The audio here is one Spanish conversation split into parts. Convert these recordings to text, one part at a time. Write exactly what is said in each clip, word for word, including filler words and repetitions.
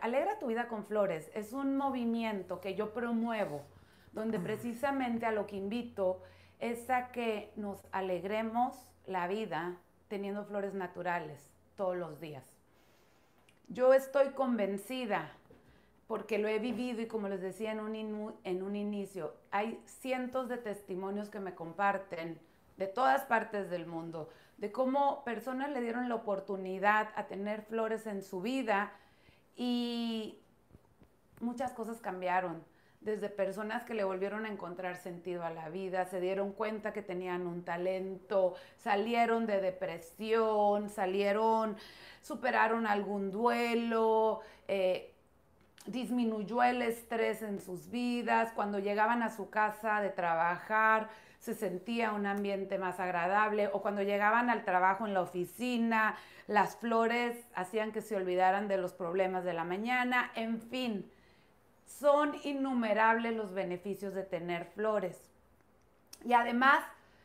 Alegra tu vida con flores es un movimiento que yo promuevo, donde precisamente a lo que invito es a que nos alegremos la vida teniendo flores naturales todos los días. Yo estoy convencida, porque lo he vivido y como les decía en un, inu en un inicio, hay cientos de testimonios que me comparten de todas partes del mundo, de cómo personas le dieron la oportunidad a tener flores en su vida y muchas cosas cambiaron. Desde personas que le volvieron a encontrar sentido a la vida, se dieron cuenta que tenían un talento, salieron de depresión, salieron, superaron algún duelo, eh, disminuyó el estrés en sus vidas, cuando llegaban a su casa de trabajar se sentía un ambiente más agradable, o cuando llegaban al trabajo en la oficina, las flores hacían que se olvidaran de los problemas de la mañana, en fin, son innumerables los beneficios de tener flores. Y además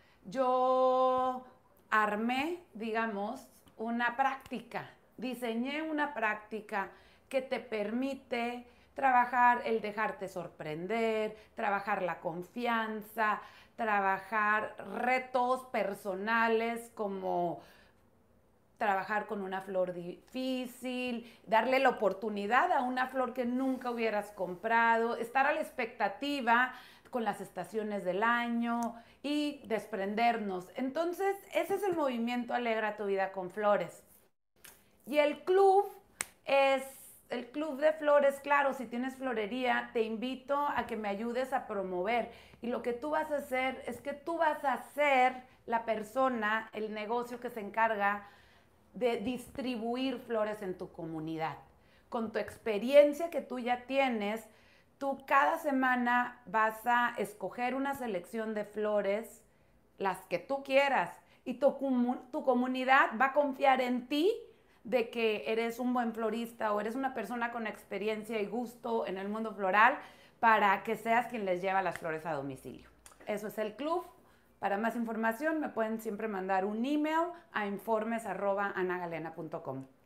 yo armé, digamos, una práctica, diseñé una práctica que te permite trabajar el dejarte sorprender, trabajar la confianza, trabajar retos personales como trabajar con una flor difícil, darle la oportunidad a una flor que nunca hubieras comprado, estar a la expectativa con las estaciones del año y desprendernos. Entonces, ese es el movimiento Alegra tu vida con flores. Y el club es el club de flores, claro, si tienes florería, te invito a que me ayudes a promover. Y lo que tú vas a hacer es que tú vas a ser la persona, el negocio que se encarga de distribuir flores en tu comunidad. Con tu experiencia que tú ya tienes, tú cada semana vas a escoger una selección de flores, las que tú quieras, y tu, tu comunidad va a confiar en ti de que eres un buen florista o eres una persona con experiencia y gusto en el mundo floral para que seas quien les lleva las flores a domicilio. Eso es el club. Para más información me pueden siempre mandar un email a informes arroba anagalena punto com.